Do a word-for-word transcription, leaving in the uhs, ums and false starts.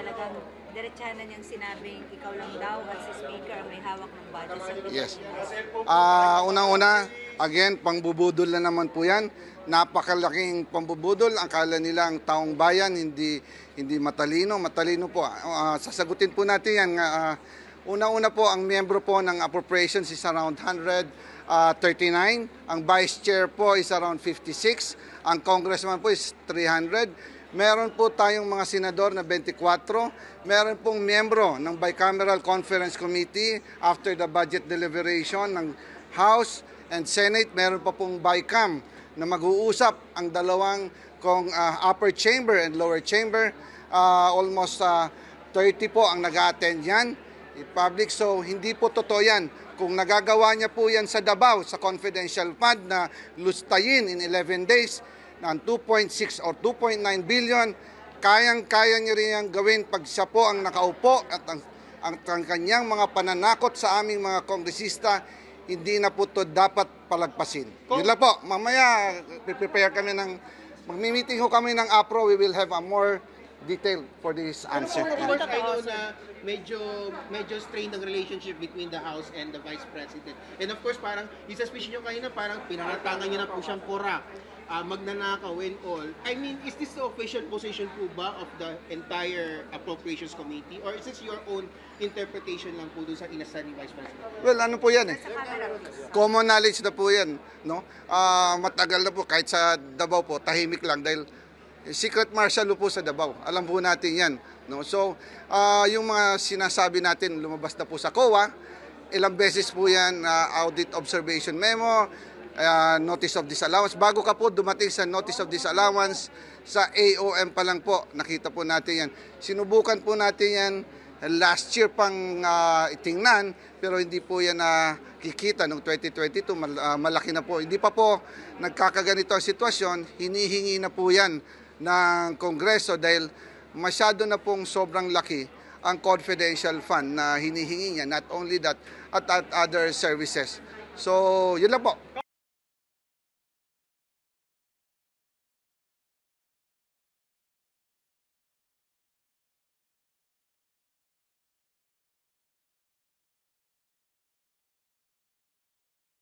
talagang diretsahan na niyang sinabing ikaw lang daw at si Speaker ang may hawak ng budget sa Yes. Uh, Unang-una, again, pangbubudol na naman po yan. Napakalaking pambubudol. Akala nila ang taong bayan hindi hindi matalino. Matalino po. Uh, sasagutin po natin yan. Uh, Una-una po, ang miyembro po ng appropriations is around one hundred thirty-nine. Ang vice chair po is around fifty-six. Ang congressman po is three hundred. Meron po tayong mga senador na twenty-four. Meron pong miyembro ng Bicameral Conference Committee after the budget deliberation ng House and Senate. Meron pa pong Bicam na mag-uusap ang dalawang kong uh, upper chamber and lower chamber. Uh, almost uh, thirty po ang nag-attend yan. Public, so hindi po totoo yan. Kung nagagawa niya po yan sa Davao, sa confidential fund na lustayin in eleven days ng two point six or two point nine billion, kayang-kaya niya rin yan gawin pag siya po ang nakaupo at ang, ang, ang kanyang mga pananakot sa aming mga kongresista, hindi na po ito dapat palagpasin. Yun lang po, mamaya prepare kami ng, magmi-meeting ho kami ng APRO, we will have a more detail for this answer. Of course, I know na medyo medyo strained ang relationship between the House and the Vice President. And of course, parang yung suspicion nyo kanina, parang pinangatangan nyo na po siyang pora, uh, magnanakaw and all. I mean, is this the official position po ba of the entire Appropriations Committee? Or is this your own interpretation lang po doon sa inasal ni Vice President? Well, ano po yan eh? Common knowledge na po yan. No? Uh, matagal na po, kahit sa Davao po, tahimik lang dahil secret marshal po sa Davao. Alam po natin yan. No? So, uh, yung mga sinasabi natin, lumabas na po sa C O A, ilang beses po yan, uh, audit observation memo, uh, notice of disallowance. Bago ka po dumating sa notice of disallowance, sa A O M pa lang po, nakita po natin yan. Sinubukan po natin yan last year pang uh, itingnan, pero hindi po yan nakikita uh, noong twenty twenty-two, mal, uh, malaki na po. Hindi pa po nagkakaganito ang sitwasyon, hinihingi na po yan ng Kongreso dahil masyado na pong sobrang laki ang confidential fund na hinihingi niya. Not only that, at, at other services. So, yun lang po.